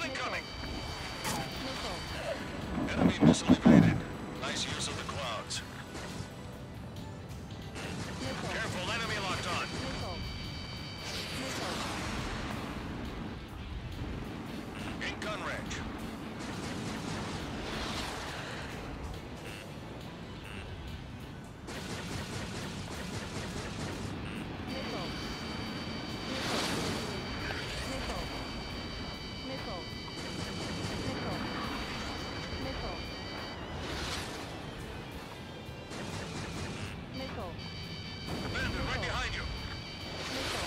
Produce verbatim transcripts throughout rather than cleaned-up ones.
Missile incoming. Missile. Enemy missile evaded. Nice use of the clouds. Missile. Careful, enemy locked on. Missile. Missile. In gun range. Missile. Missile. Missile. Missile. Missile. Missile. Bandit right behind you. Missile.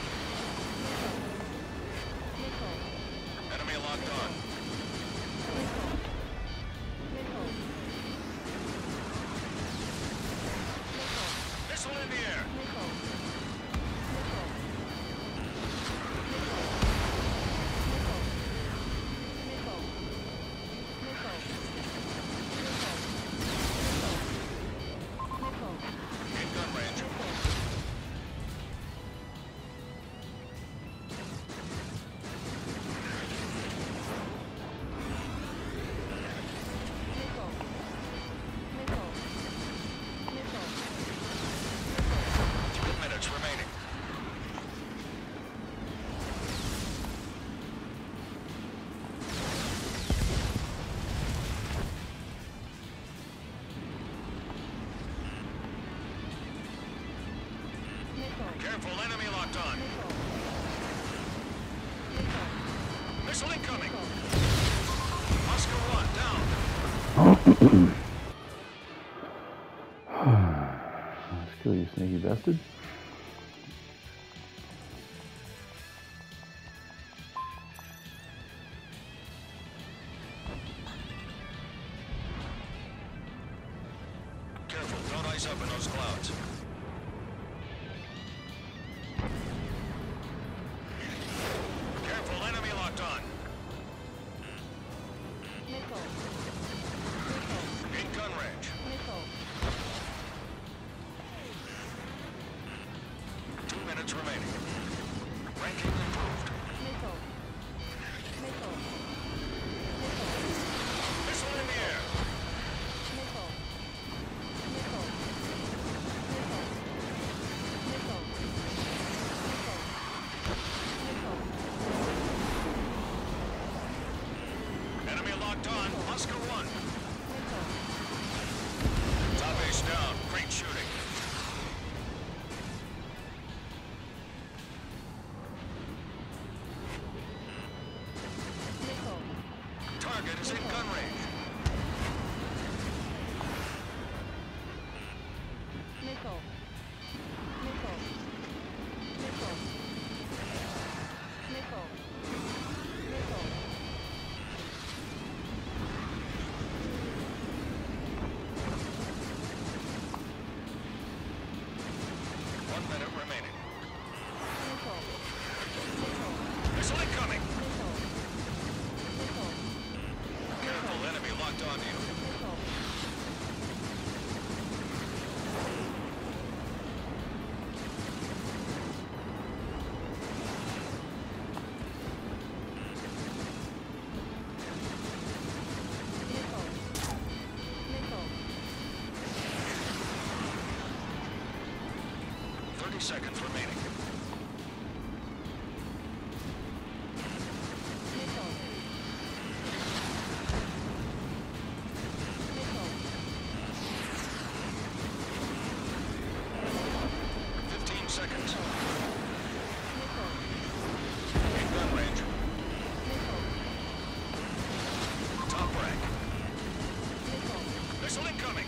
Missile. Enemy locked on. Missile. Missile. Missile. Missile in the air. Missile. Missile. Missile. Missile. Missile. Missile. In gun range. Three minutes remaining. Careful, enemy locked on. Missile incoming. Oscar one, down. Let's kill you, sneaky bastard. Careful, don't ice up in those clouds. Careful, enemy locked on. In gun range. Two minutes remaining. Ranking improved. Missile in the air. Enemy locked on. Oscar one. Top ace down. Great shooting. Target is in gun range. One minute remaining. Missile incoming. Careful, enemy locked on you. Thirty seconds remaining. Fifteen seconds. In gun range. Top rank. Missile incoming.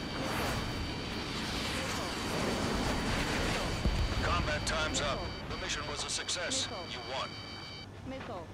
Combat time's up. The mission was a success. You won. Missile.